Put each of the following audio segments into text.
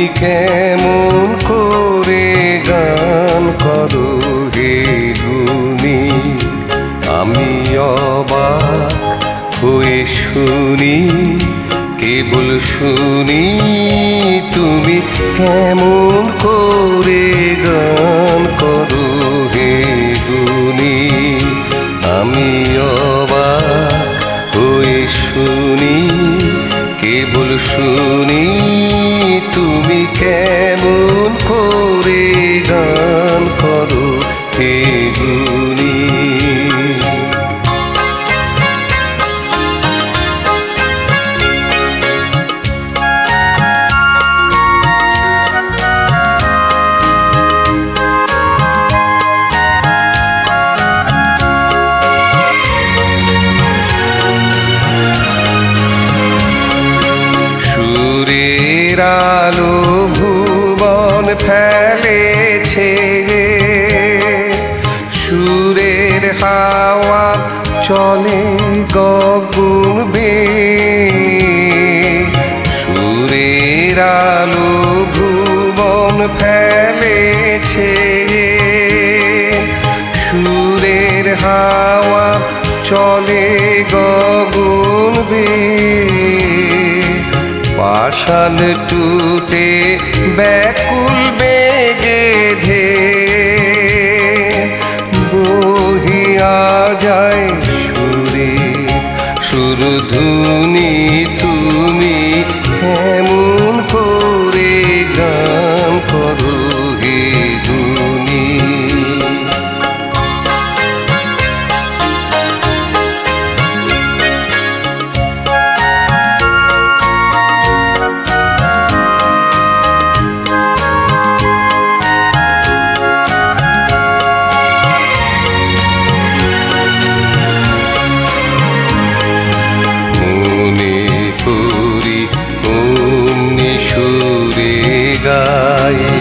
কেমন করে গান করো হে গুণী। আমি অবাক হয়ে শুনি, কেবল শুনি তুমি কেমন করে গান করো হে গুণী। আমি অবাক হয়ে শুনি, কেবল শুনি তুমি কেমন করে গান করো হে গুণী। সুরের আলো ভুবন ফেলেছে, সুরের হাওয়া চলে গগন বেয়ে। সুরের আলো ভুবন ফেলেছে, সুরের হাওয়া চলে গগন বেয়ে। পাষাণ টুটে ব্যাকুল বেগে ধে বহিয়া যায় সুরে সুরধুনি। তুমি কেমন করে গান করো হে গুণী। গায়ে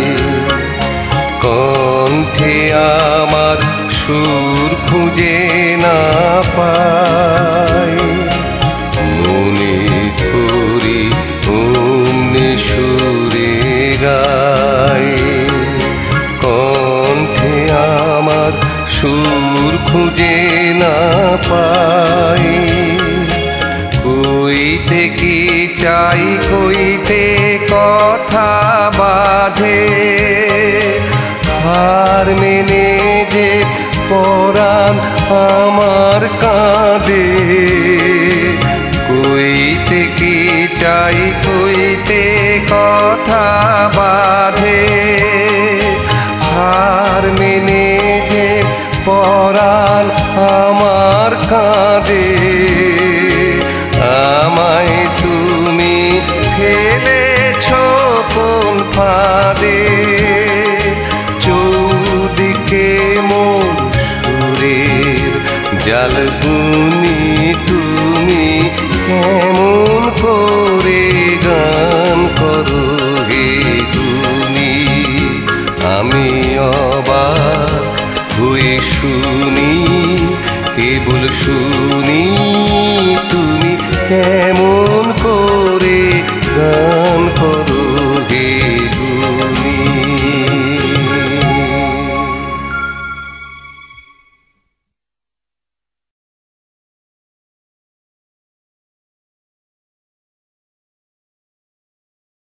কণ্ঠে আমার সুর খুঁজে না পাই, মনে করি অমনি সুরে গায়ে। কণ্ঠে আমার সুর খুঁজে না পাই, কইতে কি চাই কইতে কথা বাঁধে। হার মেনে যে পরাণ আমার কাঁদে, কইতে কি চাই কইতে কথা বাঁধে। হার মেনে যে পরাণ আমার কাঁদে। আমায় তুমি ফেলেছ কোন ফাঁদে, চৌদিকে মন সুরের জাল বুনি। তুমি কেমন করে গান করো হে গুণী। আমি অবাক হয়ে শুনি, কেবল শুনি তুমি কেমন